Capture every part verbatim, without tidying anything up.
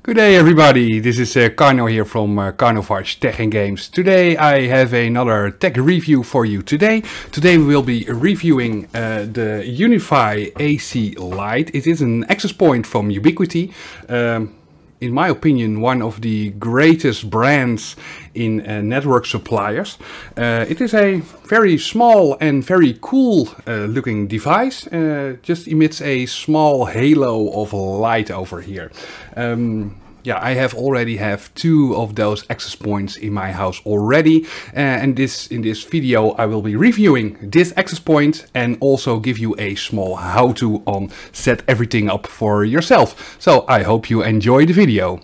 Good day everybody, this is uh, Carno here from uh, Carnovarge Tech and Games. Today I have another tech review for you today. Today we will be reviewing uh, the UniFi A C Lite. It is an access point from Ubiquiti. Um, in my opinion, one of the greatest brands in uh, network suppliers. Uh, it is a very small and very cool uh, looking device. Uh, just emits a small halo of light over here. Um, yeah, I have already have two of those access points in my house already. Uh, and this in this video I will be reviewing this access point and also give you a small how-to on set everything up for yourself. So I hope you enjoy the video.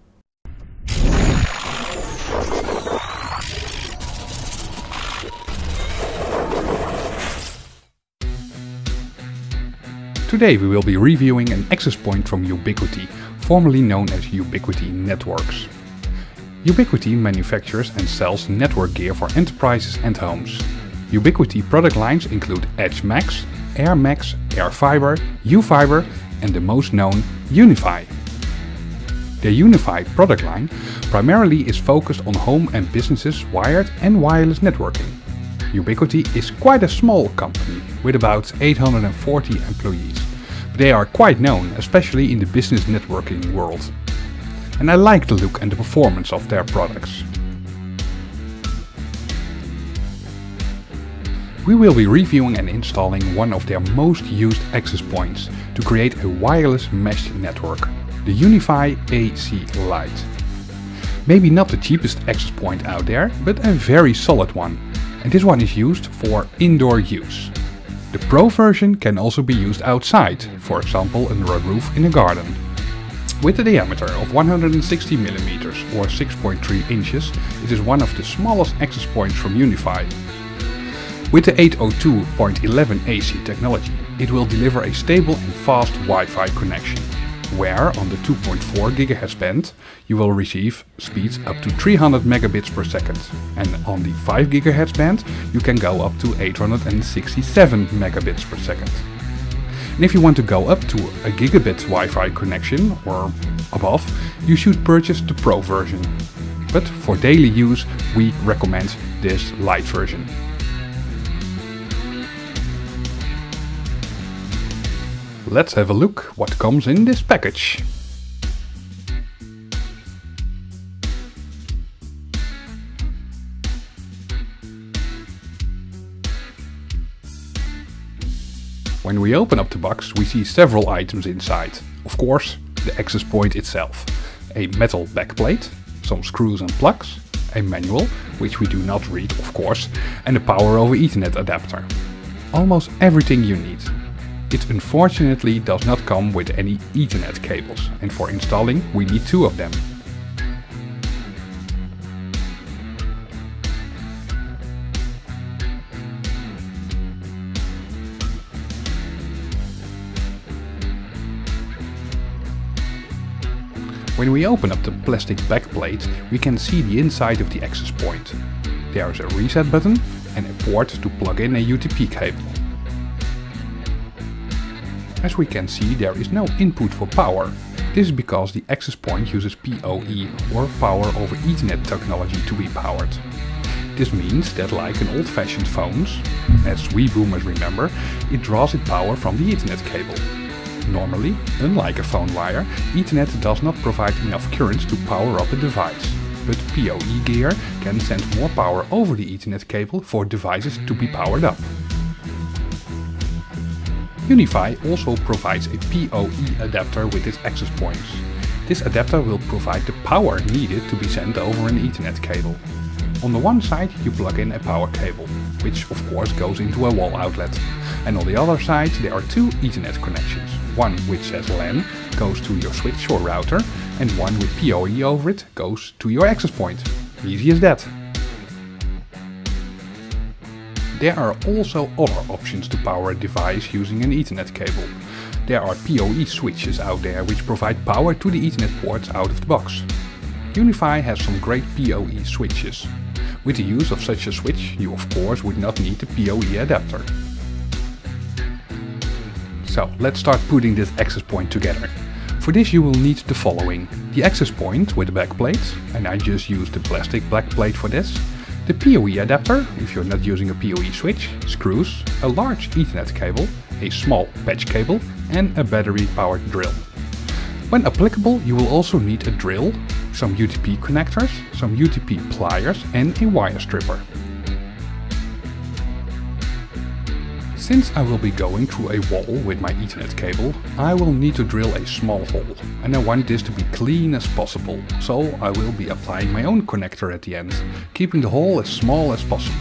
Today we will be reviewing an access point from Ubiquiti, formerly known as Ubiquiti Networks. Ubiquiti manufactures and sells network gear for enterprises and homes. Ubiquiti product lines include EdgeMax, AirMax, AirFiber, UFiber and the most known UniFi. The UniFi product line primarily is focused on home and businesses wired and wireless networking. Ubiquiti is quite a small company with about eight hundred forty employees. They are quite known, especially in the business networking world. And I like the look and the performance of their products. We will be reviewing and installing one of their most used access points to create a wireless mesh network, the UniFi A C Lite. Maybe not the cheapest access point out there, but a very solid one. And this one is used for indoor use. The Pro version can also be used outside, for example under a roof in a garden. With a diameter of one hundred sixty millimeters or six point three inches, it is one of the smallest access points from UniFi. With the eight oh two dot eleven A C technology, it will deliver a stable and fast Wi-Fi connection, where on the two point four gigahertz band you will receive speeds up to three hundred megabits per second, and on the five gigahertz band you can go up to eight hundred sixty-seven megabits per second. And if you want to go up to a gigabit Wi-Fi connection or above, you should purchase the Pro version. But for daily use we recommend this Lite version. Let's have a look what comes in this package. When we open up the box, we see several items inside. Of course, the access point itself, a metal backplate, some screws and plugs, a manual, which we do not read of course, and a power over Ethernet adapter. Almost everything you need. It unfortunately does not come with any Ethernet cables, and for installing we need two of them. When we open up the plastic backplate, we can see the inside of the access point. There is a reset button and a port to plug in a U T P cable. As we can see, there is no input for power. This is because the access point uses P O E or Power over Ethernet technology to be powered. This means that like an old-fashioned phones, as we boomers remember, it draws its power from the Ethernet cable. Normally, unlike a phone wire, Ethernet does not provide enough current to power up a device. But P O E gear can send more power over the Ethernet cable for devices to be powered up. UniFi also provides a P O E adapter with its access points. This adapter will provide the power needed to be sent over an Ethernet cable. On the one side you plug in a power cable, which of course goes into a wall outlet. And on the other side there are two Ethernet connections. One which says LAN goes to your switch or router, and one with P O E over it goes to your access point. Easy as that. There are also other options to power a device using an Ethernet cable. There are P O E switches out there which provide power to the Ethernet ports out of the box. UniFi has some great P O E switches. With the use of such a switch, you of course would not need the P O E adapter. So let's start putting this access point together. For this you will need the following: the access point with the backplate, and I just used the plastic backplate for this, the P O E adapter, if you're not using a P O E switch, screws, a large Ethernet cable, a small patch cable and a battery powered drill. When applicable you will also need a drill, some U T P connectors, some U T P pliers and a wire stripper. Since I will be going through a wall with my Ethernet cable, I will need to drill a small hole, and I want this to be clean as possible, so I will be applying my own connector at the end, keeping the hole as small as possible.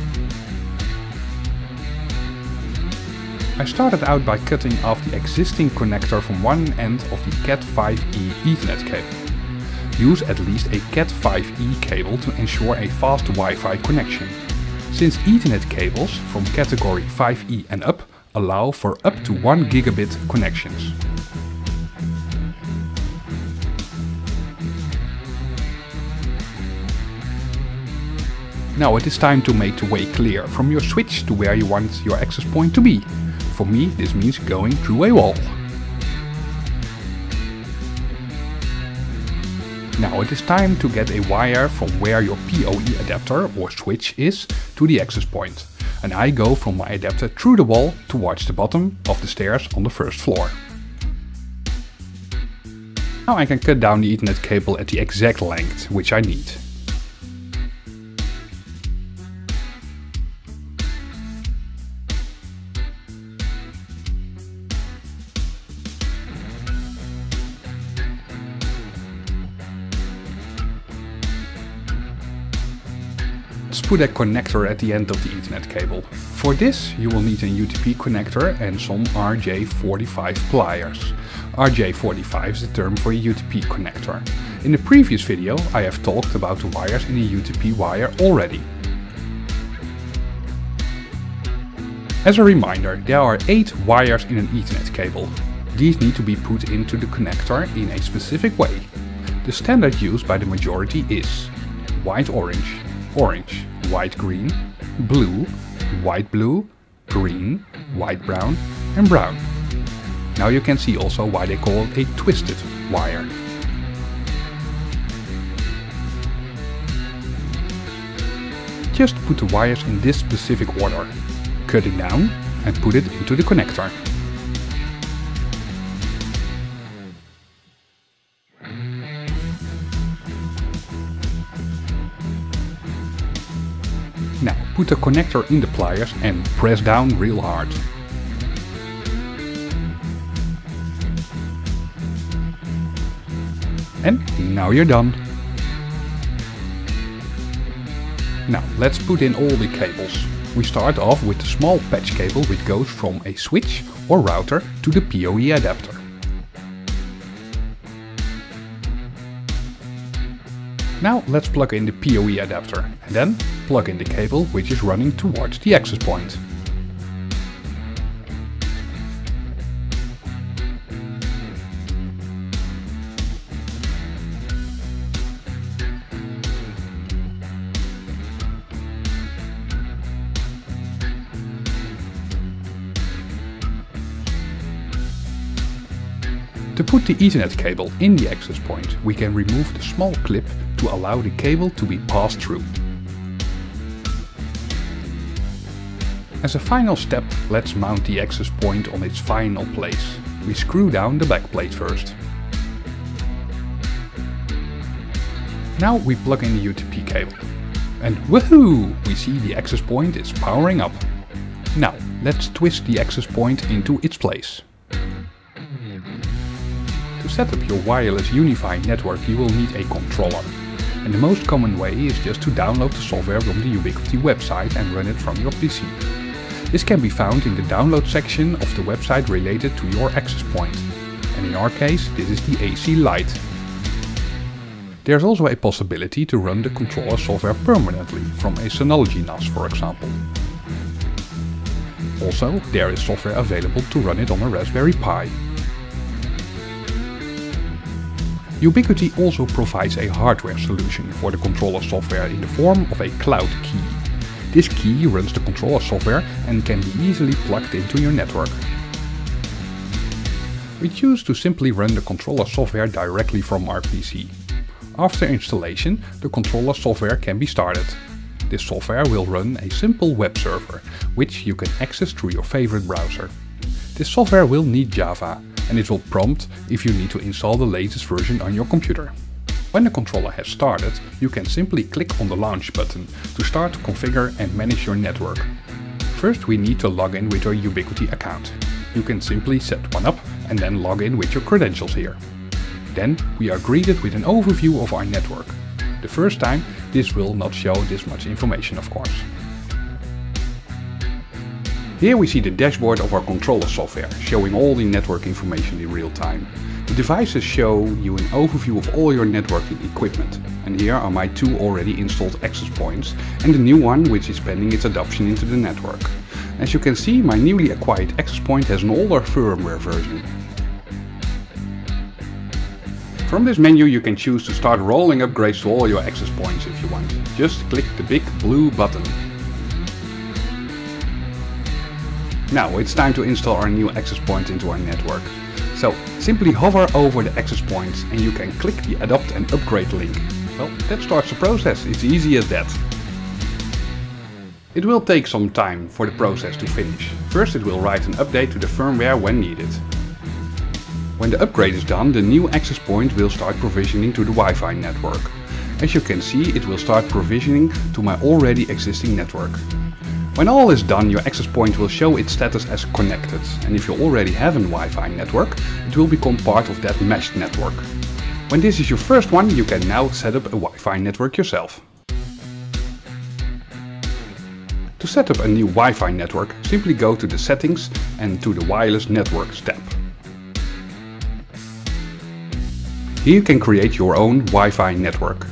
I started out by cutting off the existing connector from one end of the Cat five E Ethernet cable. Use at least a Cat five E cable to ensure a fast Wi-Fi connection, since Ethernet cables from category five E and up allow for up to one gigabit connections. Now it is time to make the way clear from your switch to where you want your access point to be. For me this means going through a wall. Now it is time to get a wire from where your P O E adapter or switch is to the access point, and I go from my adapter through the wall towards the bottom of the stairs on the first floor. Now I can cut down the Ethernet cable at the exact length which I need. Let's put a connector at the end of the Ethernet cable. For this you will need a U T P connector and some R J forty-five pliers. R J forty-five is the term for a U T P connector. In the previous video I have talked about the wires in a U T P wire already. As a reminder, there are eight wires in an Ethernet cable. These need to be put into the connector in a specific way. The standard used by the majority is white-orange, orange, white-green, blue, white-blue, green, white-brown and brown. Now you can see also why they call it a twisted wire. Just put the wires in this specific order, cut it down and put it into the connector. Now put the connector in the pliers and press down real hard. And now you're done. Now let's put in all the cables. We start off with the small patch cable which goes from a switch or router to the P O E adapter. Now let's plug in the P O E adapter and then plug in the cable which is running towards the access point. To put the Ethernet cable in the access point, we can remove the small clip to allow the cable to be passed through. As a final step, let's mount the access point on its final place. We screw down the backplate first. Now we plug in the U T P cable. And woohoo! We see the access point is powering up. Now let's twist the access point into its place. To set up your wireless UniFi network you will need a controller. And the most common way is just to download the software from the Ubiquiti website and run it from your P C. This can be found in the download section of the website related to your access point. And in our case this is the A C Lite. There's also a possibility to run the controller software permanently from a Synology N A S for example. Also, there is software available to run it on a Raspberry Pi. Ubiquiti also provides a hardware solution for the controller software in the form of a cloud key. This key runs the controller software and can be easily plugged into your network. We choose to simply run the controller software directly from our P C. After installation, the controller software can be started. This software will run a simple web server, which you can access through your favorite browser. This software will need Java, and it will prompt if you need to install the latest version on your computer. When the controller has started, you can simply click on the launch button to start to configure and manage your network. First, we need to log in with your Ubiquiti account. You can simply set one up and then log in with your credentials here. Then we are greeted with an overview of our network. The first time, this will not show this much information, of course. Here we see the dashboard of our controller software, showing all the network information in real time. The devices show you an overview of all your networking equipment. And here are my two already installed access points and the new one which is pending its adoption into the network. As you can see, my newly acquired access point has an older firmware version. From this menu you can choose to start rolling upgrades to all your access points if you want. Just click the big blue button. Now it's time to install our new access point into our network. So simply hover over the access points and you can click the Adopt and Upgrade link. Well, that starts the process, it's easy as that. It will take some time for the process to finish. First it will write an update to the firmware when needed. When the upgrade is done, the new access point will start provisioning to the Wi-Fi network. As you can see, it will start provisioning to my already existing network. When all is done, your access point will show its status as connected, and if you already have a Wi-Fi network, it will become part of that meshed network. When this is your first one, you can now set up a Wi-Fi network yourself. To set up a new Wi-Fi network, simply go to the Settings and to the Wireless Networks tab. Here you can create your own Wi-Fi network.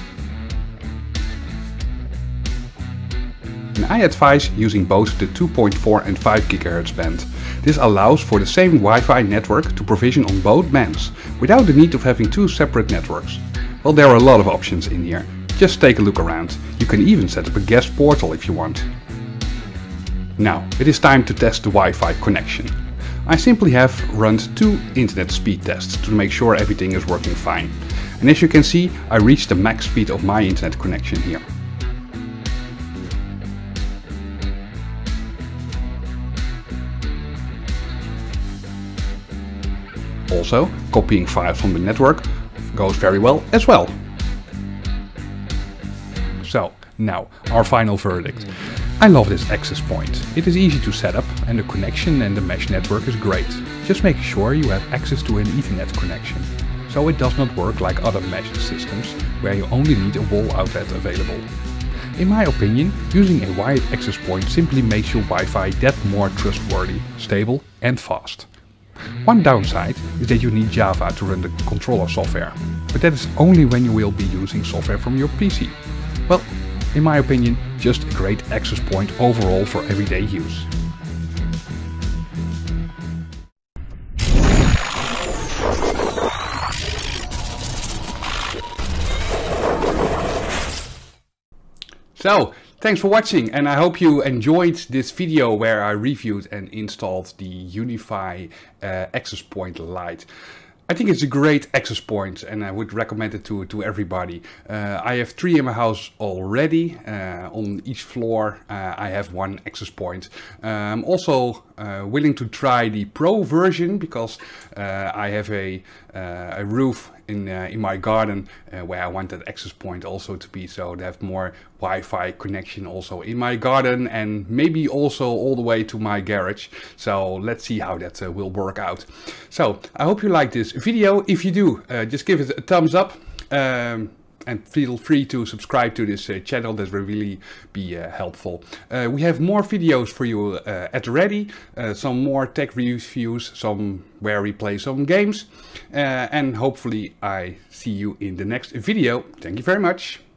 And I advise using both the two point four and five gigahertz band. This allows for the same Wi-Fi network to provision on both bands, without the need of having two separate networks. Well, there are a lot of options in here. Just take a look around. You can even set up a guest portal if you want. Now, it is time to test the Wi-Fi connection. I simply have run two internet speed tests to make sure everything is working fine. And as you can see, I reached the max speed of my internet connection here. Also, copying files from the network goes very well as well. So, now, our final verdict. I love this access point. It is easy to set up and the connection and the mesh network is great. Just make sure you have access to an Ethernet connection. So it does not work like other mesh systems where you only need a wall outlet available. In my opinion, using a wired access point simply makes your Wi-Fi that more trustworthy, stable and fast. One downside is that you need Java to run the controller software, but that is only when you will be using software from your P C. Well, in my opinion, just a great access point overall for everyday use. So, thanks for watching, and I hope you enjoyed this video where I reviewed and installed the UniFi uh, Access Point Lite. I think it's a great access point and I would recommend it to, to everybody. Uh, I have three in my house already. Uh, on each floor uh, I have one access point. Uh, I'm also uh, willing to try the Pro version because uh, I have a, uh, a roof in, uh, in my garden uh, where I want that access point also to be, so to have more Wi-Fi connection also in my garden and maybe also all the way to my garage. So let's see how that uh, will work out. So I hope you like this video. If you do, uh, just give it a thumbs up. Um, And feel free to subscribe to this uh, channel, that will really be uh, helpful. Uh, we have more videos for you uh, at the ready, uh, some more tech reviews, some where we play some games. Uh, and hopefully I see you in the next video. Thank you very much.